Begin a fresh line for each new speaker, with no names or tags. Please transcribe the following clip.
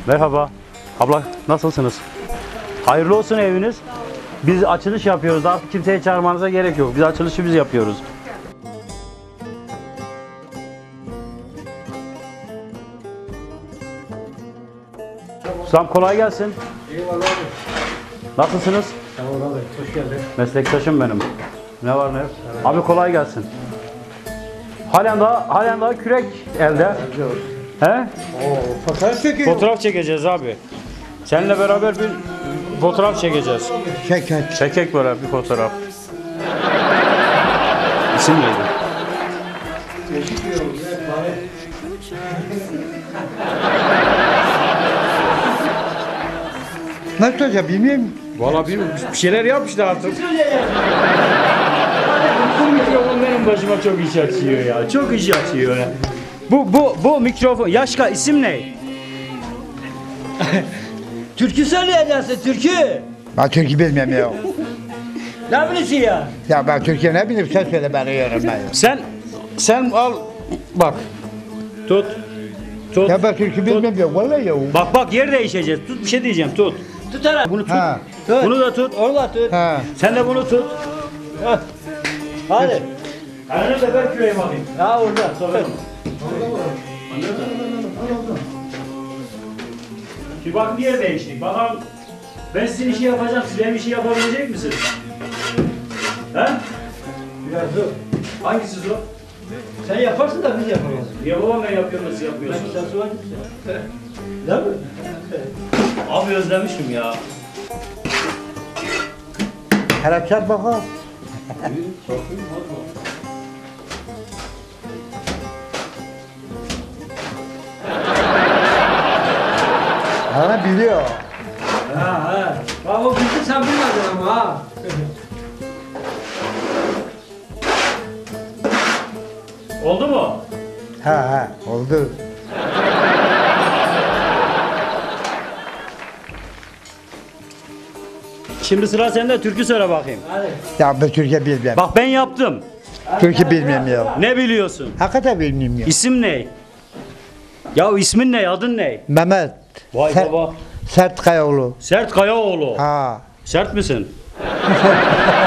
Merhaba. Abla nasılsınız? Hayırlı olsun eviniz. Biz açılış yapıyoruz. Artık kimseye çağırmanıza gerek yok. Biz açılışı biz yapıyoruz. Ustam kolay gelsin.
Eyvallah abi.
Nasılsınız?
Sağ ol abi. Hoş geldin.
Meslektaşım benim. Ne var ne yok? Abi kolay gelsin. Halen daha kürek elde. He?
Oo, fotoğraf çekiyor.
Fotoğraf çekeceğiz abi. Seninle beraber bir fotoğraf çekeceğiz.
Çek.
Çekek böyle bir fotoğraf. İsim neydi?
Nasıl olacak bilmiyorum.
Valla bir şeyler yapmışlar artık. Bu mikrofon benim başıma çok iş açıyor ya. Çok iş açıyor ya. Bu mikrofon. Yaşka isim ne?
Türkü söyleyeceksin, türkü.
Ben Türkiye bilmiyorum ya.
Ne bilirsin ya?
Ya ben Türkiye ne bileyim sen söyle ben yiyorum ben.
Sen al bak. Tut. Tut.
Ya ben Türkiye bilmiyorum ya vallahi ya.
Bak yer değişeceğiz. Tut bir şey diyeceğim. Tut.
Tut hele.
Bunu tut.
Ha.
Tut.
Bunu da tut.
Onu da tut.
Ha.
Sen de bunu tut.
Hadi.
Aynen de ben küreye bakayım.
Ha orada. Tut.
Bir bak niye değiştik. Bakalım ben sizin işi yapacağım. Siz benim işi yapabilecek misiniz? He?
Biraz dur.
Hangisi zor?
Sen yaparsın da biz yapamayız.
Ya babam ben yapıyorum siz yapıyorsunuz.
Sen var Değil mi?
Abi özlemişim ya.
Hele çat bakalım. Ha biliyor.
Ha. Bak o bildi sen bilmedin ama ha.
Oldu mu?
Ha oldu.
Şimdi sıra sende, türkü söyle bakayım.
Hadi.
Ya ben Türkiye bilmiyorum.
Bak ben yaptım.
Türkiye bilmiyorum ya.
Ne biliyorsun?
Hakikaten bilmiyorum ya.
İsim ne? Ya ismin ne? Adın ne?
Mehmet.
Vay baba.
Sert Kayaoğlu.
Sert Kayaoğlu.
Ha.
Sert misin?